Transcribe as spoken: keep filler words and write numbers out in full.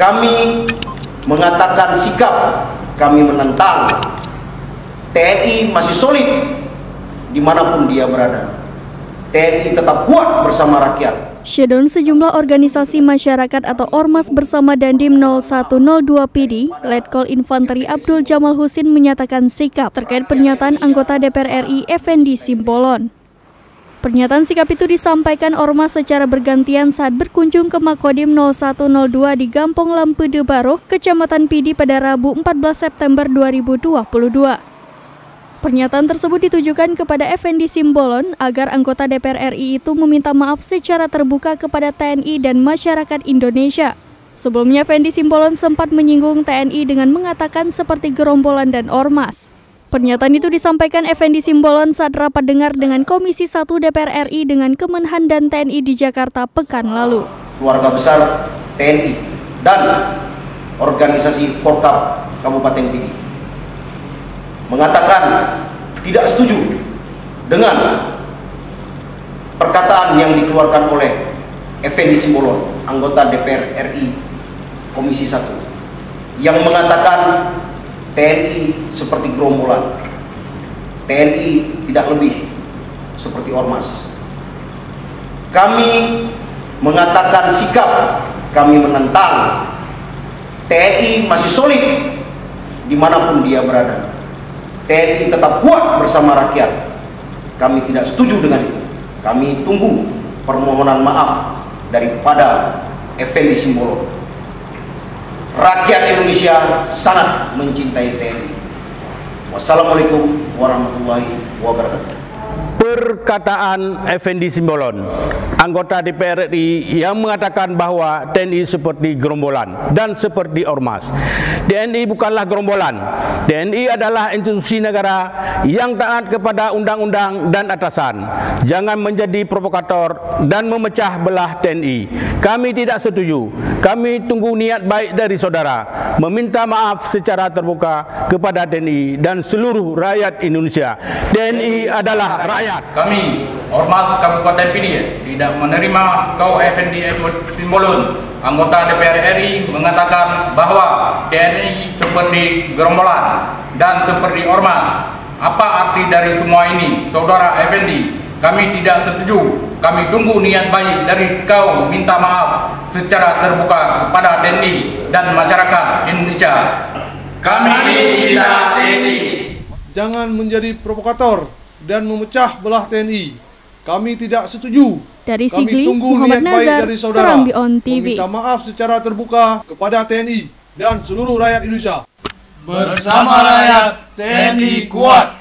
Kami mengatakan sikap kami menentang T N I masih solid dimanapun dia berada. T N I tetap kuat bersama rakyat. Syedon sejumlah organisasi masyarakat atau Ormas bersama Dandim nol satu nol dua P D, Letkol Infanteri Abdul Jamal Husin menyatakan sikap terkait pernyataan anggota D P R R I Effendi Simbolon. Pernyataan sikap itu disampaikan Ormas secara bergantian saat berkunjung ke Makodim nol satu nol dua di Gampong Lampede Baro, Kecamatan Pidi pada Rabu empat belas September dua ribu dua puluh dua. Pernyataan tersebut ditujukan kepada Effendi Simbolon agar anggota D P R R I itu meminta maaf secara terbuka kepada T N I dan masyarakat Indonesia. Sebelumnya Effendi Simbolon sempat menyinggung T N I dengan mengatakan seperti gerombolan dan ormas. Pernyataan itu disampaikan Effendi Simbolon saat rapat dengar dengan Komisi satu D P R R I dengan Kemenhan dan T N I di Jakarta pekan lalu. Keluarga besar T N I dan organisasi Forkap Kabupaten Pidi mengatakan tidak setuju dengan perkataan yang dikeluarkan oleh Effendi Simbolon, anggota D P R R I Komisi satu, yang mengatakan T N I seperti gerombolan, T N I tidak lebih seperti ormas. Kami mengatakan sikap kami menentang T N I masih solid dimanapun dia berada. T N I tetap kuat bersama rakyat. Kami tidak setuju dengan itu. Kami tunggu permohonan maaf daripada Effendi Simbolon. Rakyat Indonesia sangat mencintai T N I. Wassalamualaikum warahmatullahi wabarakatuh. Perkataan Effendi Simbolon, anggota D P R R I yang mengatakan bahwa T N I seperti gerombolan dan seperti ormas. T N I bukanlah gerombolan. T N I adalah institusi negara yang taat kepada undang-undang dan atasan. Jangan menjadi provokator dan memecah belah T N I. Kami tidak setuju. Kami tunggu niat baik dari saudara, meminta maaf secara terbuka kepada T N I dan seluruh rakyat Indonesia. T N I adalah rakyat. Kami, Ormas Kabupaten Pidi, tidak menerima kau Effendi Simbolon, anggota D P R R I, mengatakan bahwa T N I seperti gerombolan dan seperti ormas. Apa arti dari semua ini, Saudara Effendi? Kami tidak setuju. Kami tunggu niat baik dari kau minta maaf secara terbuka kepada T N I dan masyarakat Indonesia. Kami tidak T N I. Jangan menjadi provokator dan memecah belah T N I. Kami tidak setuju. Dari Kami Sigli, tunggu Muhammad niat baik Nazar, dari saudara, Serambi On T V. meminta maaf secara terbuka kepada T N I dan seluruh rakyat Indonesia. Bersama rakyat, T N I kuat.